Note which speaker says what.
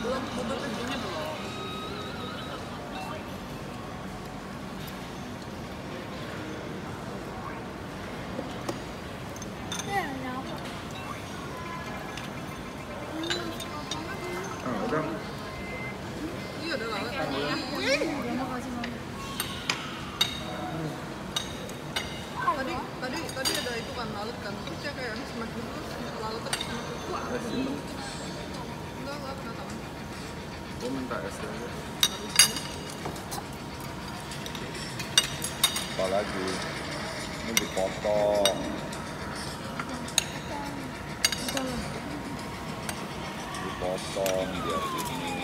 Speaker 1: Belum butuh pipinya belum.
Speaker 2: Udah.
Speaker 1: Iya udah lalat. Tadi ada itu kan lalat kan. Terus dia kayak semakin terus lalat terus semakin kuat. Enggak kena tangan.
Speaker 2: Gue minta es aja.
Speaker 1: Harusnya.
Speaker 2: Apa lagi? Ini dipotong. Dipotong biar ini.